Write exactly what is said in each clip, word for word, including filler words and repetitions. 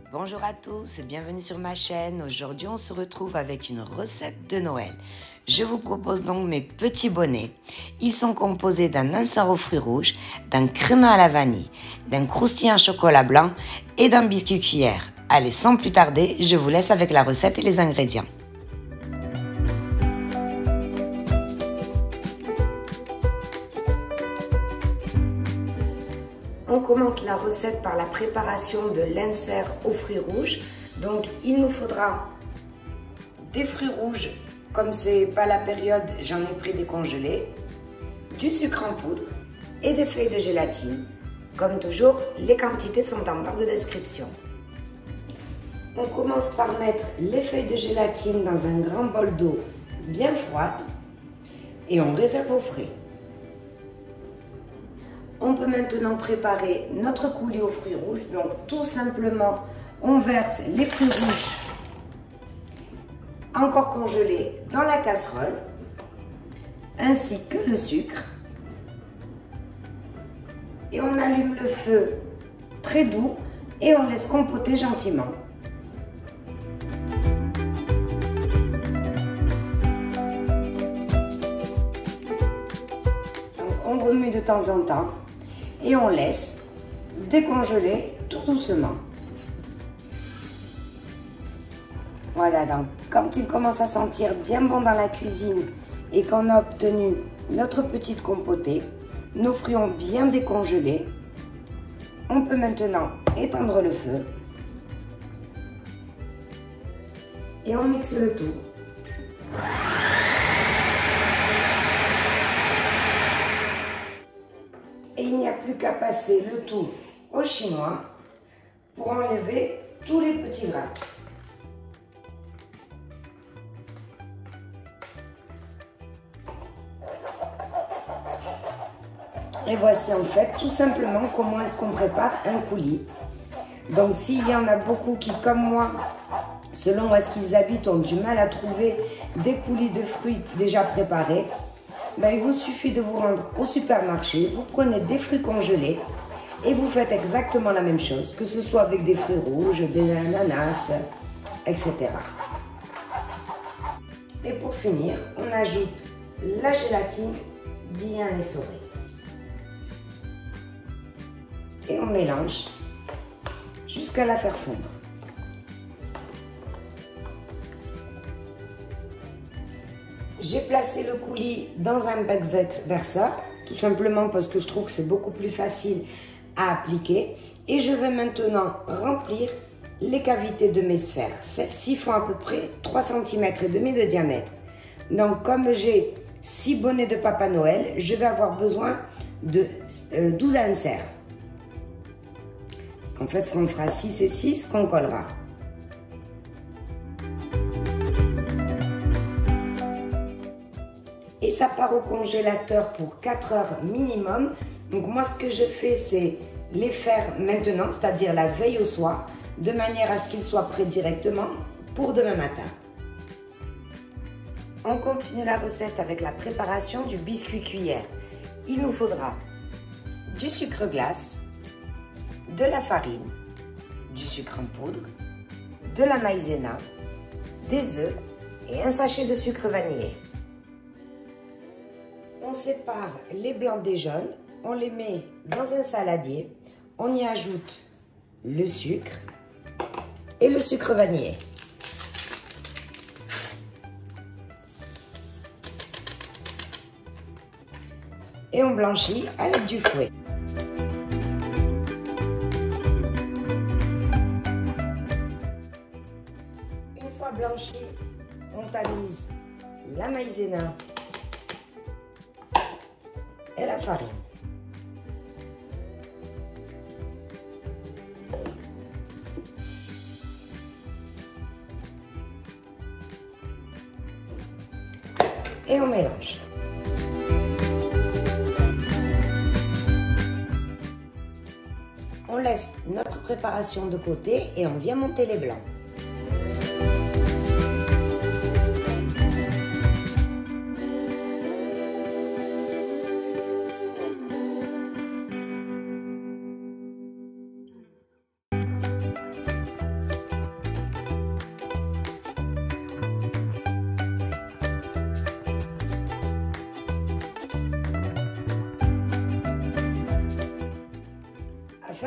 Bonjour à tous et bienvenue sur ma chaîne. Aujourd'hui, on se retrouve avec une recette de Noël. Je vous propose donc mes petits bonnets. Ils sont composés d'un insert aux fruits rouges, d'un crémeux à la vanille, d'un croustillant chocolat blanc et d'un biscuit cuillère. Allez, sans plus tarder, je vous laisse avec la recette et les ingrédients. On commence la recette par la préparation de l'insert aux fruits rouges. Donc il nous faudra des fruits rouges, comme c'est pas la période, j'en ai pris des congelés, du sucre en poudre et des feuilles de gélatine. Comme toujours, les quantités sont en barre de description. On commence par mettre les feuilles de gélatine dans un grand bol d'eau bien froide et on réserve au frais. On peut maintenant préparer notre coulis aux fruits rouges. Donc tout simplement, on verse les fruits rouges encore congelés dans la casserole, ainsi que le sucre. Et on allume le feu très doux et on laisse compoter gentiment. Donc on remue de temps en temps. Et on laisse décongeler tout doucement. Voilà, donc quand il commence à sentir bien bon dans la cuisine et qu'on a obtenu notre petite compotée, nos fruits ont bien décongelé, on peut maintenant éteindre le feu et on mixe le tout. Et il n'y a plus qu'à passer le tout au chinois pour enlever tous les petits grains. Et voici en fait tout simplement comment est-ce qu'on prépare un coulis. Donc s'il y en a beaucoup qui, comme moi, selon où est-ce qu'ils habitent, ont du mal à trouver des coulis de fruits déjà préparés, ben, il vous suffit de vous rendre au supermarché, vous prenez des fruits congelés et vous faites exactement la même chose, que ce soit avec des fruits rouges, des ananas, et cetera. Et pour finir, on ajoute la gélatine bien essorée. Et on mélange jusqu'à la faire fondre. J'ai placé le coulis dans un bec verseur, tout simplement parce que je trouve que c'est beaucoup plus facile à appliquer. Et je vais maintenant remplir les cavités de mes sphères. Celles-ci font à peu près trois centimètres et demi de diamètre. Donc comme j'ai six bonnets de Papa Noël, je vais avoir besoin de euh, douze inserts. Parce qu'en fait, ce qu'on fera six et six qu'on collera. Et ça part au congélateur pour quatre heures minimum. Donc moi, ce que je fais, c'est les faire maintenant, c'est-à-dire la veille au soir, de manière à ce qu'ils soient prêts directement pour demain matin. On continue la recette avec la préparation du biscuit cuillère. Il nous faudra du sucre glace, de la farine, du sucre en poudre, de la maïzena, des œufs et un sachet de sucre vanillé. On sépare les blancs des jaunes, on les met dans un saladier, on y ajoute le sucre et le sucre vanillé. Et on blanchit à l'aide du fouet. Une fois blanchi, on tamise la maïzena et la farine. Et on mélange. On laisse notre préparation de côté et on vient monter les blancs.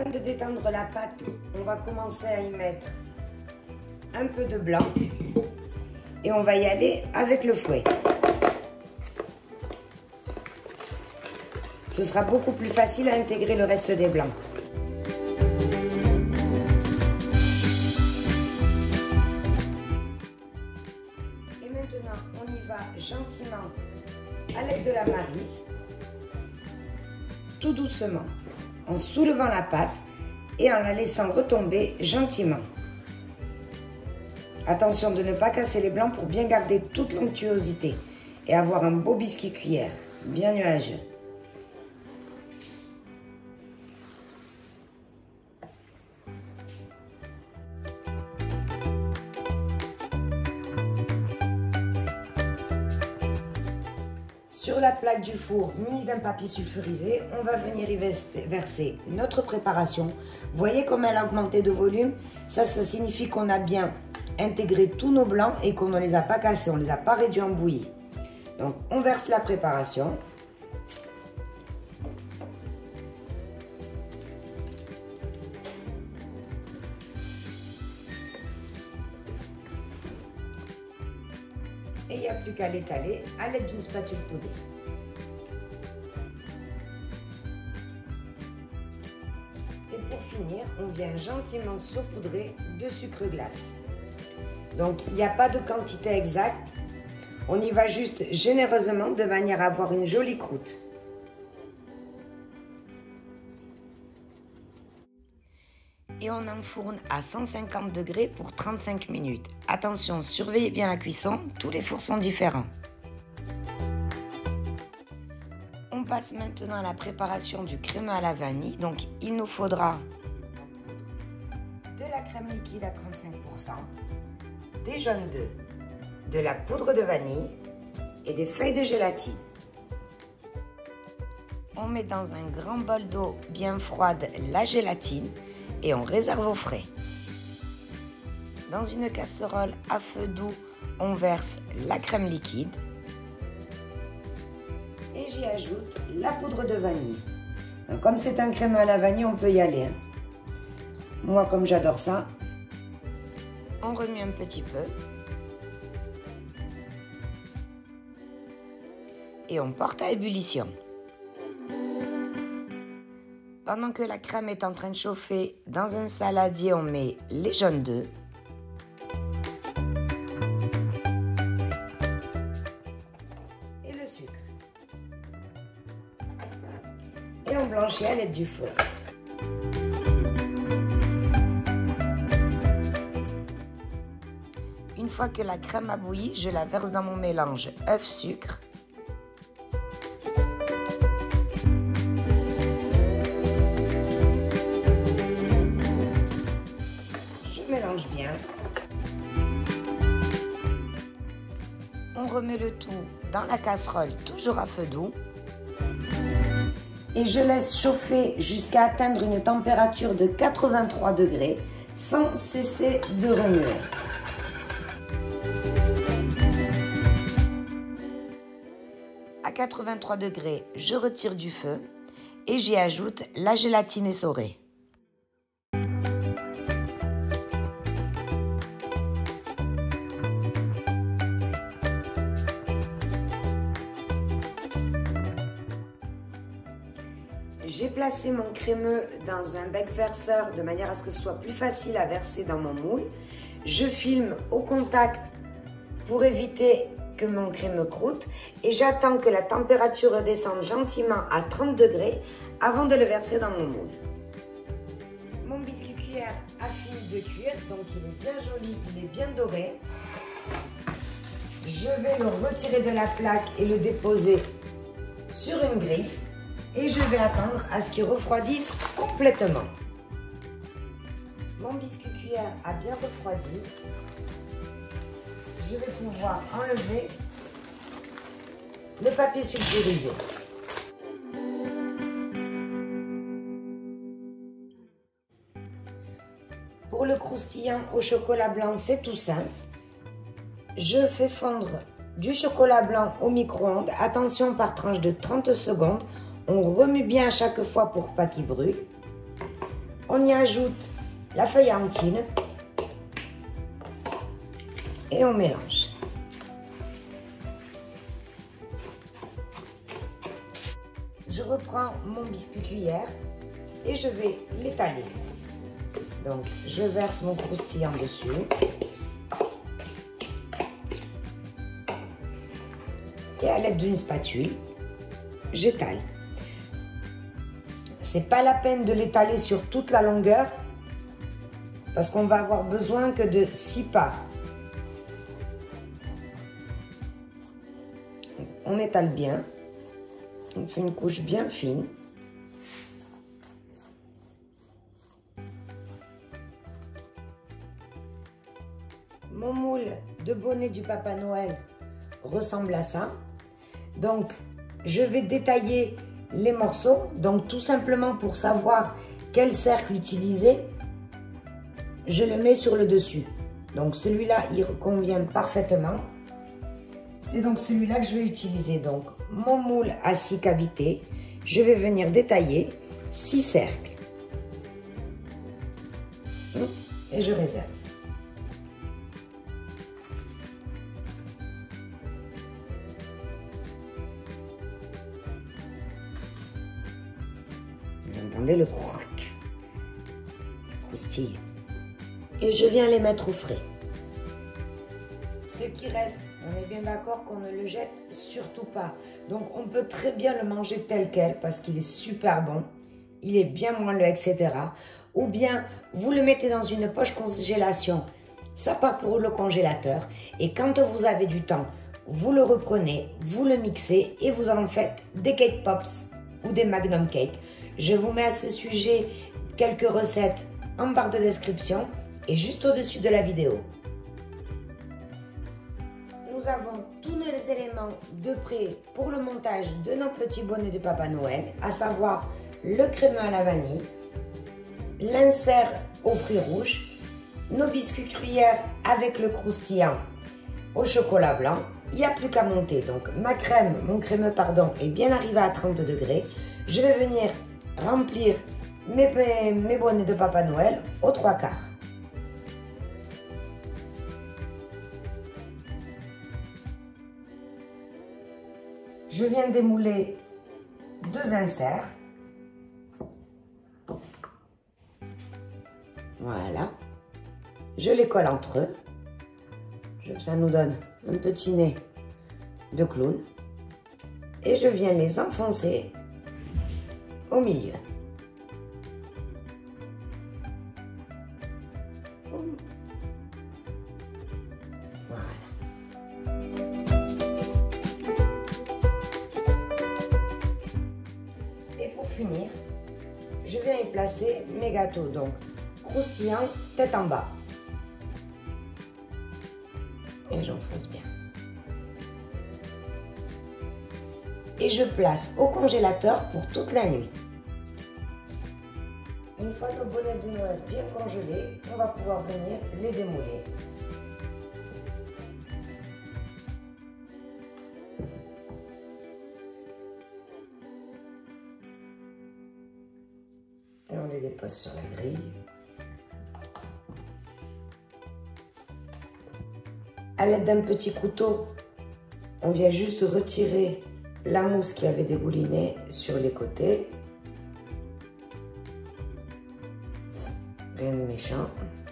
Afin de détendre la pâte, on va commencer à y mettre un peu de blanc et on va y aller avec le fouet. Ce sera beaucoup plus facile à intégrer le reste des blancs. Et maintenant, on y va gentiment à l'aide de la maryse, tout doucement, en soulevant la pâte et en la laissant retomber gentiment. Attention de ne pas casser les blancs pour bien garder toute l'onctuosité et avoir un beau biscuit cuillère, bien nuageux. Sur la plaque du four munie d'un papier sulfurisé, on va venir y verser notre préparation. Vous voyez comme elle a augmenté de volume? Ça, ça signifie qu'on a bien intégré tous nos blancs et qu'on ne les a pas cassés, on ne les a pas réduits en bouillie. Donc on verse la préparation. Et il n'y a plus qu'à l'étaler à l'aide d'une spatule poudrée. Et pour finir, on vient gentiment saupoudrer de sucre glace. Donc il n'y a pas de quantité exacte, on y va juste généreusement de manière à avoir une jolie croûte. Et on enfourne à cent cinquante degrés pour trente-cinq minutes. Attention, surveillez bien la cuisson, tous les fours sont différents. On passe maintenant à la préparation du crémeux à la vanille. Donc il nous faudra de la crème liquide à trente-cinq pour cent, des jaunes d'œufs, de la poudre de vanille et des feuilles de gélatine. On met dans un grand bol d'eau bien froide la gélatine et on réserve au frais. Dans une casserole à feu doux, on verse la crème liquide. Et j'y ajoute la poudre de vanille. Donc, comme c'est un crémeux à la vanille, on peut y aller. Hein. Moi, comme j'adore ça. On remue un petit peu. Et on porte à ébullition. Pendant que la crème est en train de chauffer, dans un saladier, on met les jaunes d'œufs. Et le sucre. Et on blanchit à l'aide du fouet. Une fois que la crème a bouilli, je la verse dans mon mélange œuf-sucre. Mélange bien. On remet le tout dans la casserole, toujours à feu doux. Et je laisse chauffer jusqu'à atteindre une température de quatre-vingt-trois degrés sans cesser de remuer. À quatre-vingt-trois degrés, je retire du feu et j'y ajoute la gélatine essorée. J'ai placé mon crémeux dans un bec verseur de manière à ce que ce soit plus facile à verser dans mon moule. Je filme au contact pour éviter que mon crémeux croûte et j'attends que la température redescende gentiment à trente degrés avant de le verser dans mon moule. Mon biscuit cuillère a fini de cuire, donc il est bien joli, il est bien doré. Je vais le retirer de la plaque et le déposer sur une grille. Et je vais attendre à ce qu'il refroidisse complètement. Mon biscuit cuillère a bien refroidi. Je vais pouvoir enlever le papier sulfurisé. Pour le croustillant au chocolat blanc, c'est tout simple. Je fais fondre du chocolat blanc au micro-ondes. Attention, par tranche de trente secondes. On remue bien à chaque fois pour pas qu'il brûle. On y ajoute la feuillantine et on mélange. Je reprends mon biscuit cuillère et je vais l'étaler. Donc, je verse mon croustillant dessus. Et à l'aide d'une spatule, j'étale. C'est pas la peine de l'étaler sur toute la longueur parce qu'on va avoir besoin que de six parts. On étale bien. On fait une couche bien fine. Mon moule de bonnet du Papa Noël ressemble à ça. Donc, je vais détailler les morceaux. Donc, tout simplement pour savoir quel cercle utiliser, je le mets sur le dessus. Donc, celui-là, il convient parfaitement. C'est donc celui-là que je vais utiliser. Donc, mon moule à six cavités, je vais venir détailler six cercles. Et je réserve. Vous entendez le croc, croustille. Et je viens les mettre au frais. Ce qui reste, on est bien d'accord qu'on ne le jette surtout pas. Donc on peut très bien le manger tel quel parce qu'il est super bon. Il est bien moelleux, et cetera. Ou bien vous le mettez dans une poche congélation. Ça part pour le congélateur. Et quand vous avez du temps, vous le reprenez, vous le mixez et vous en faites des cake pops ou des magnum cake. Je vous mets à ce sujet quelques recettes en barre de description et juste au-dessus de la vidéo. Nous avons tous les éléments de prêt pour le montage de nos petits bonnets de Papa Noël, à savoir le crémeux à la vanille, l'insert aux fruits rouges, nos biscuits gruyère avec le croustillant au chocolat blanc. Il n'y a plus qu'à monter. Donc ma crème, mon crémeux pardon, est bien arrivé à trente degrés. Je vais venir remplir mes, mes bonnets de Papa Noël aux trois quarts. Je viens démouler deux inserts. Voilà. Je les colle entre eux. Ça nous donne un petit nez de clown. Et je viens les enfoncer au milieu. Voilà. Finir, je viens y placer mes gâteaux, donc croustillant, tête en bas. Et j'enfonce bien. Et je place au congélateur pour toute la nuit. Une fois nos bonnets de Noël bien congelés, on va pouvoir venir les démouler. Et on les dépose sur la grille. À l'aide d'un petit couteau, on vient juste retirer la mousse qui avait dégouliné sur les côtés. Rien de méchant.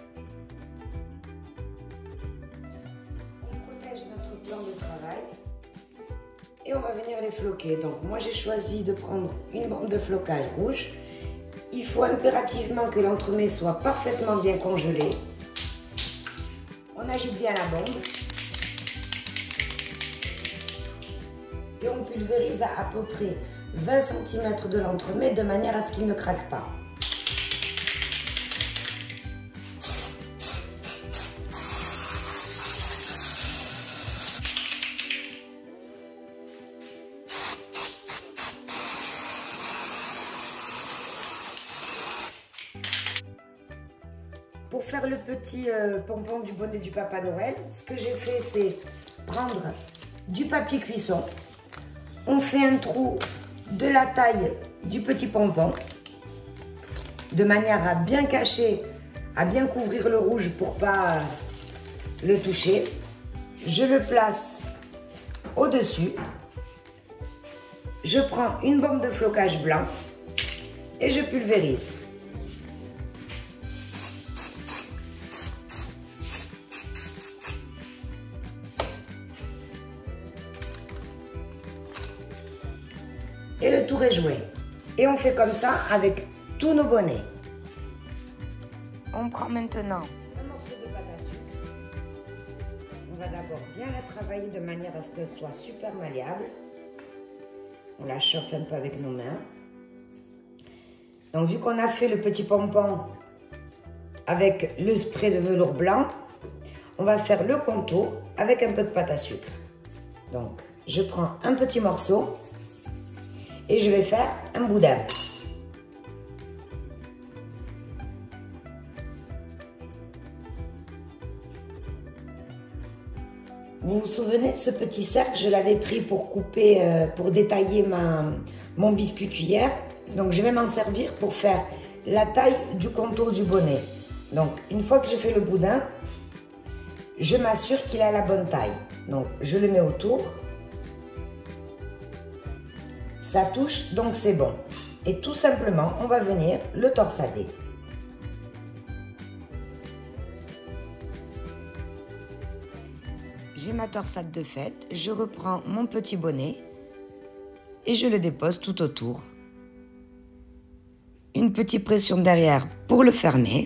On protège notre plan de travail et on va venir les floquer. Donc moi j'ai choisi de prendre une bombe de flocage rouge. Il faut impérativement que l'entremets soit parfaitement bien congelé. On agite bien la bombe. Et on pulvérise à à peu près vingt centimètres de l'entremets de manière à ce qu'il ne craque pas. Pour faire le petit euh, pompon du bonnet du Papa Noël, ce que j'ai fait, c'est prendre du papier cuisson. On fait un trou de la taille du petit pompon. de manière à bien cacher, à bien couvrir le rouge pour pas le toucher. Je le place au-dessus. Je prends une bombe de flocage blanc et je pulvérise. Et le tour est joué. Et on fait comme ça avec tous nos bonnets. On prend maintenant Un morceau de pâte à sucre. On va d'abord bien la travailler de manière à ce qu'elle soit super malléable. On la chauffe un peu avec nos mains. Donc vu qu'on a fait le petit pompon avec le spray de velours blanc, on va faire le contour avec un peu de pâte à sucre. Donc je prends un petit morceau et je vais faire un boudin. Vous vous souvenez, ce petit cercle, je l'avais pris pour couper, euh, pour détailler ma, mon biscuit cuillère. Donc je vais m'en servir pour faire la taille du contour du bonnet. Donc une fois que j'ai fait le boudin, je m'assure qu'il a la bonne taille. Donc je le mets autour. Ça touche, donc c'est bon. Et tout simplement, on va venir le torsader. J'ai ma torsade de faite, je reprends mon petit bonnet et je le dépose tout autour. Une petite pression derrière pour le fermer.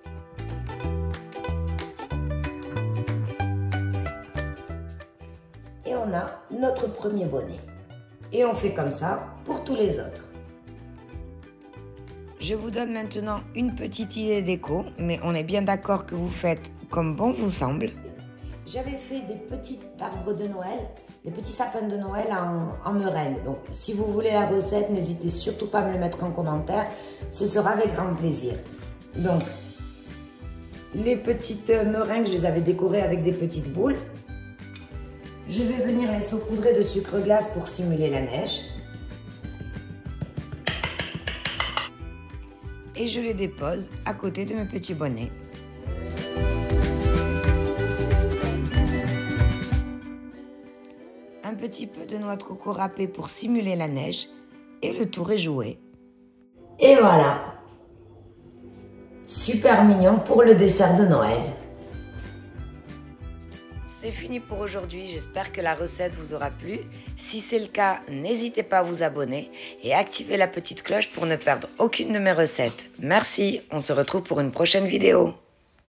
Et on a notre premier bonnet. Et on fait comme ça pour tous les autres. Je vous donne maintenant une petite idée déco, mais on est bien d'accord que vous faites comme bon vous semble. J'avais fait des petits arbres de Noël, des petits sapins de Noël en, en meringue. Donc si vous voulez la recette, n'hésitez surtout pas à me le mettre en commentaire. Ce sera avec grand plaisir. Donc les petites meringues, je les avais décorées avec des petites boules. Je vais venir les saupoudrer de sucre glace pour simuler la neige. Et je les dépose à côté de mes petits bonnets. Un petit peu de noix de coco râpée pour simuler la neige et le tour est joué. Et voilà, super mignon pour le dessert de Noël. C'est fini pour aujourd'hui, j'espère que la recette vous aura plu. Si c'est le cas, n'hésitez pas à vous abonner et activer la petite cloche pour ne perdre aucune de mes recettes. Merci, on se retrouve pour une prochaine vidéo.